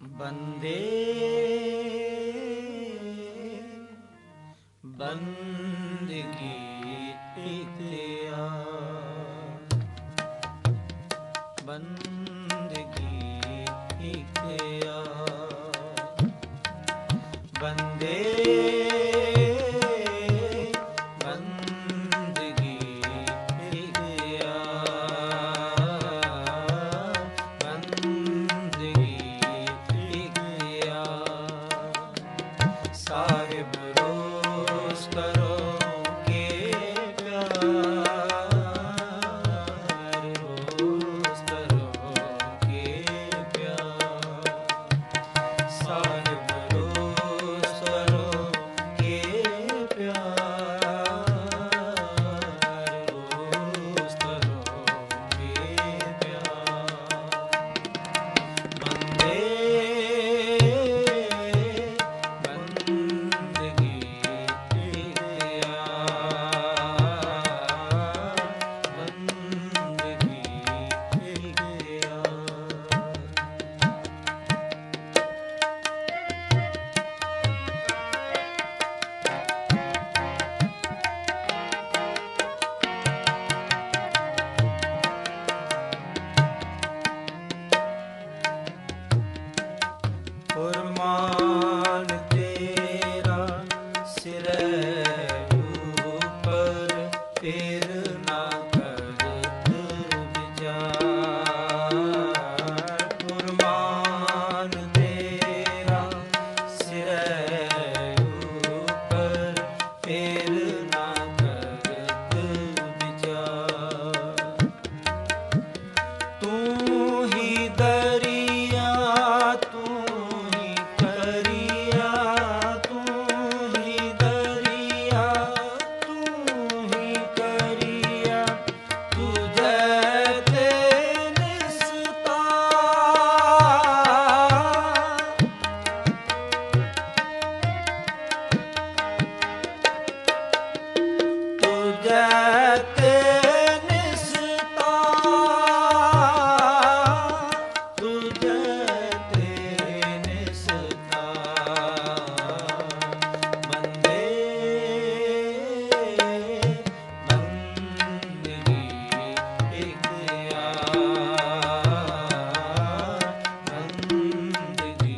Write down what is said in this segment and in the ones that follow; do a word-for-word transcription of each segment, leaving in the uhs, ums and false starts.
बंदे बंदगी इख्तियार, बंदगी इख्तियार, बंदे बंदगी इख्तियार, बंदगी इख्तियार। साहिब रोज़ करो के प्यार, रोज़ करो के प्यार। साहिब रोज़ करो के प्यार, रोज़ करो के प्यार। बंदे बंदगी इख्तियार, बंदगी इख्तियार। फुरमान तेरा सिरे ऊपर, फिर ना करत विचार। फुरमान तेरा सिरे ऊपर, फिर ना करत विचार। तू ही दरिया तू ही करिया, तू ही दरिया तू ही करिया, तुझे ते निस्तार। तुझे ते निस्तार, तुझे ते निस्तार। बंदे बंदगी इख्तियार, बंदगी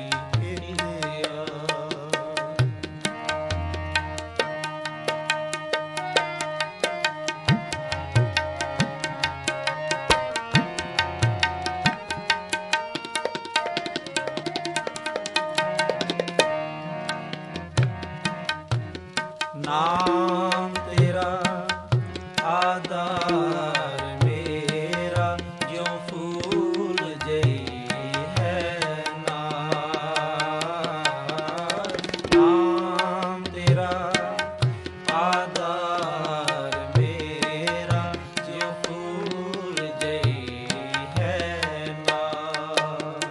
इख्तियार। नाम तेरा आधार मेरा, जो फूल जई है नार। नाम तेरा आधार मेरा, जो फूल जई है नार।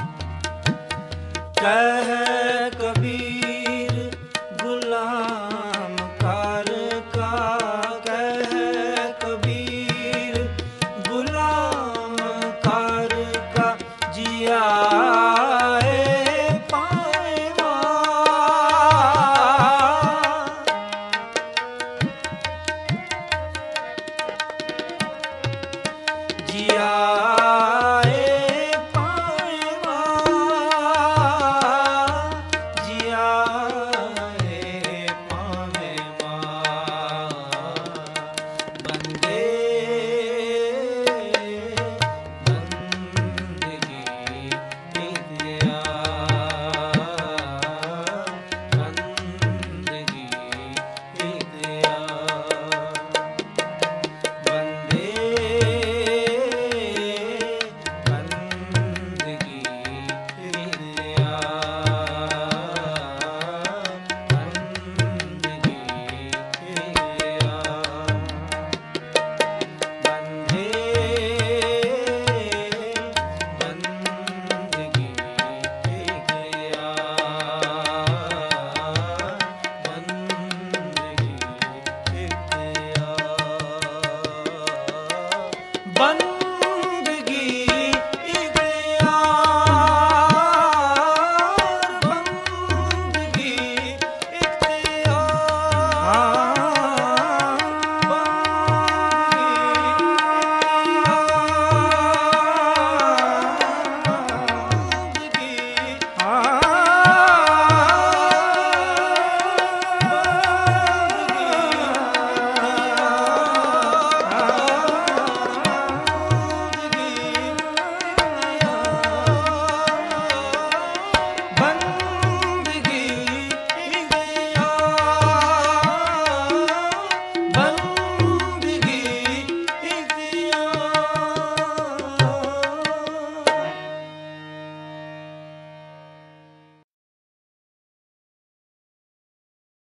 कह कबीर गुलाम कार का, कह कबीर गुलाम कार का, जिया